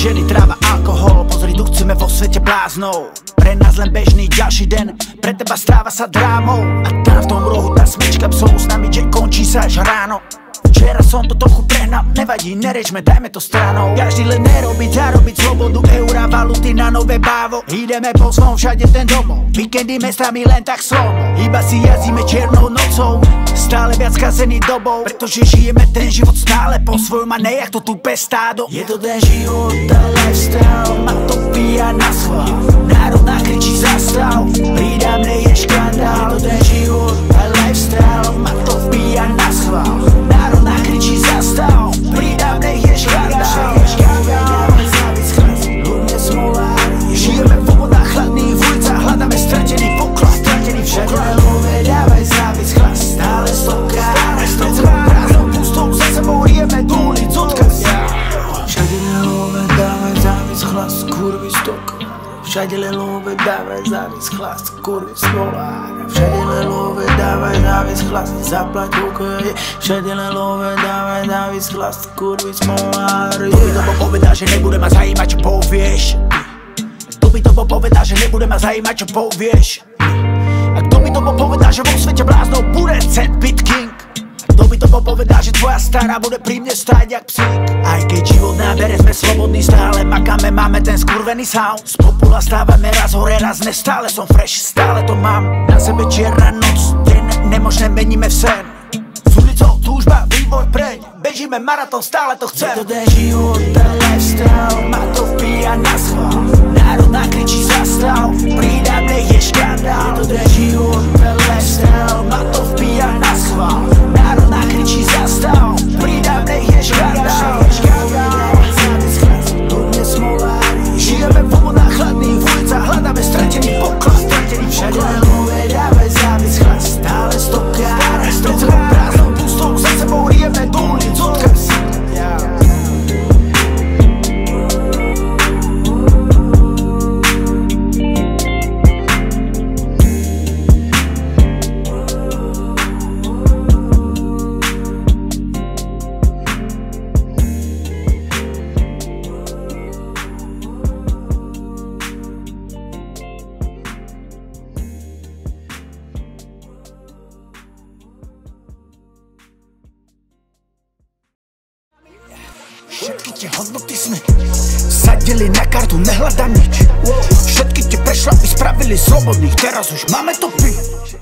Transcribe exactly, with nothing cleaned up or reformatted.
ženy, tráva, alkohol. Pozri, tu chceme vo svete bláznov. Pre nás len bežný ďalší den, pre teba stáva sa drámou. A tam v tom rohu tá smečka psov s nami, že končí sa až ráno. Včera som to trochu prehnal, nevadí, nerečme, dajme to stranou. Každý len nerobiť, zarobiť slobodu, eura, valuty na nové bávo. Ideme po svom, všade ten domov, víkendy mestami len tak slomo. Iba si jazdíme čiernou nocou, stále viac kazený dobou. Pretože žijeme ten život stále po svojom a nejak to tupé stádo. Je to ten život, tá lifestyle, ma to píja na schvál. Národ nakričí zastav, prída mne je škandál. Je to ten život, tá lifestyle, ma to píja na schvál. Národ nakričí zastav, prída mne je škandál. Ľudne smolári, žijeme v obodách chladných, v ulicách hľadáme stratený poklad. Stratený všade len love, dávaj závis, chlas, stále stokrát. Pred sebou prázdnou pustou, za sebou rieme do ulic odkaz. Všade len love, dávaj závis, chlas, kurvy stokrát. Všade len love, dávaj závis, chlas, kurvy smolári. Všade len love, dávaj závis, chlas, zaplať pokoje. Všade len love, dávaj závis, chlas, kurvy smolári. Kto by to bol povedal, že nebude ma zajímať, čo povieš? Kto by to bol povedal, že nebude ma zajímať, čo povieš? A kto by to bol povedal, že vo svete bláznov bude set bit king? Kto by to bol povedal, že tvoja stará bude pri mne stáť jak psík? Aj keď život nám bere, sme slobodní, stále makáme, máme ten skurvený sound. Z popula stávame raz hore, raz ne, stále som fresh, stále to mám. Na sebe čierna noc, deň, nemožné meníme v sen. S ulicou túžba, vývoj preň, bežíme maratón, stále to chcem. Je to ten život, tá lifestyle, ma to vpíja na schvál. Národ nakričí zastav, prída mne je škandál. Je to ten život, tá lifestyle, ma to vpíja na schvál. Národ nakričí zastav, prída mne je škandál. Ľudne smolári, žijeme v obodách chladných, v ulicách hľadáme stratený poklad. Stratený všade len love, dávaj závis, chlas, stále stokrát. Pred sebou prázdnou pustou, za sebou rieme do ulic odkaz. Všetky tie hodnoty sme sadili na kartu, nehľadám nič. Všetky tie prešlapy spravili slobodných, teraz už máme to piť.